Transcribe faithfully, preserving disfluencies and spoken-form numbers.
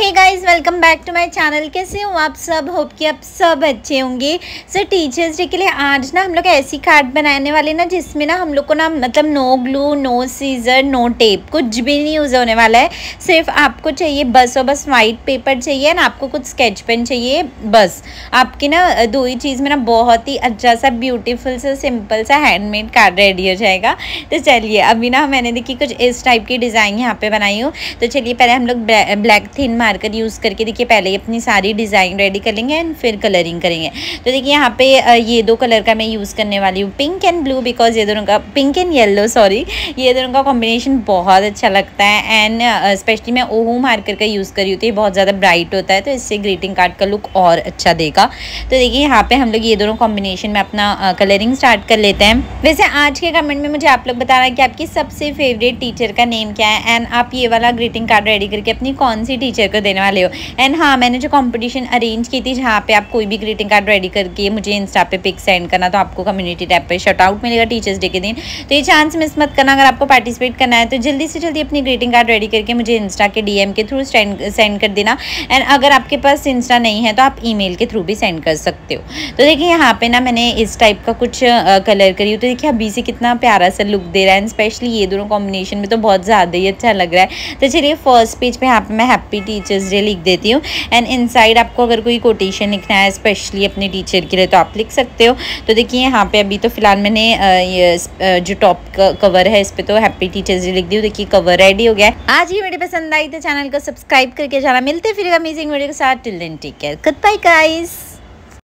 Hey guys, welcome back to my channel. कैसे हो आप सब? होप कि आप सब अच्छे होंगे। सर टीचर्स डे के लिए आज ना हम लोग ऐसी कार्ड बनाने वाले ना जिसमें ना हम लोग को ना मतलब no glue, no scissor, no tape, कुछ भी नहीं यूज़ होने वाला है। सिर्फ आपको चाहिए बस और बस वाइट पेपर चाहिए ना, आपको कुछ स्केच पेन चाहिए बस। आपकी ना दो ही चीज़ में ना बहुत ही अच्छा सा ब्यूटीफुल सा सिंपल सा हैंडमेड कार्ड रेडी हो जाएगा। तो चलिए अभी ना मैंने देखिए कुछ इस टाइप की डिज़ाइन यहाँ पे बनाई हूँ। तो चलिए पहले हम लोग ब्लैक थिन मार्कर यूज़ करके देखिए पहले ही अपनी सारी डिज़ाइन रेडी कर लेंगे एंड फिर कलरिंग करेंगे। तो देखिए यहाँ पे ये दो कलर का मैं यूज़ करने वाली हूँ, पिंक एंड ब्लू, बिकॉज ये दोनों का पिंक एंड येलो सॉरी ये दोनों का कॉम्बिनेशन बहुत अच्छा लगता है। एंड स्पेशली मैं ओहू मार्कर का यूज़ करी होती है, बहुत ज़्यादा ब्राइट होता है तो इससे ग्रीटिंग कार्ड का लुक और अच्छा देगा। तो देखिए यहाँ पे हम लोग ये दोनों कॉम्बिनेशन में अपना कलरिंग स्टार्ट कर लेते हैं। वैसे आज के कमेंट में मुझे आप लोग बताना है कि आपकी सबसे फेवरेट टीचर का नेम क्या है एंड आप ये वाला ग्रीटिंग कार्ड रेडी करके अपनी कौन सी टीचर को देने वाले हो। एंड हाँ, मैंने जो कंपटीशन अरेंज की थी जहाँ पे आप कोई भी ग्रीटिंग कार्ड रेडी करके मुझे इंस्टा पे पिक सेंड करना, तो आपको कम्युनिटी टैब पे शट आउट मिलेगा टीचर्स डे के दिन। तो ये चांस मिस मत करना। अगर आपको पार्टिसिपेट करना है तो जल्दी से जल्दी अपनी ग्रीटिंग कार्ड रेडी करके मुझे इंस्टा के डीएम के थ्रू सेंड कर देना। एंड अगर आपके पास इंस्टा नहीं है तो आप ईमेल के थ्रू भी सेंड कर सकते हो। तो देखिए यहाँ पे ना मैंने इस टाइप का कुछ कलर करी हूँ। तो देखिए अभी से कितना प्यारा सा लुक दे रहा है, स्पेशली ये दोनों कॉम्बिनेशन में तो बहुत ज़्यादा ही अच्छा लग रहा है। तो चलिए फर्स्ट पेज पे यहाँ पे मैं हैप्पी टीचर्स डे लिख देती हूँ। एंड इनसाइड आपको अगर कोई कोटेशन लिखना है स्पेशली अपने टीचर के लिए तो आप लिख सकते हो। तो देखिए यहाँ पे अभी तो फिलहाल मैंने ये जो टॉप कवर है इस पे तो हैप्पी टीचर्स डे लिख दी हूँ। देखिए कवर रेडी हो गया है। आज ये वीडियो पसंद आई तो चैनल को सब्सक्राइब करके जाना। मिलते फिर अमेजिंग वीडियो के साथ। Till then take care, goodbye guys.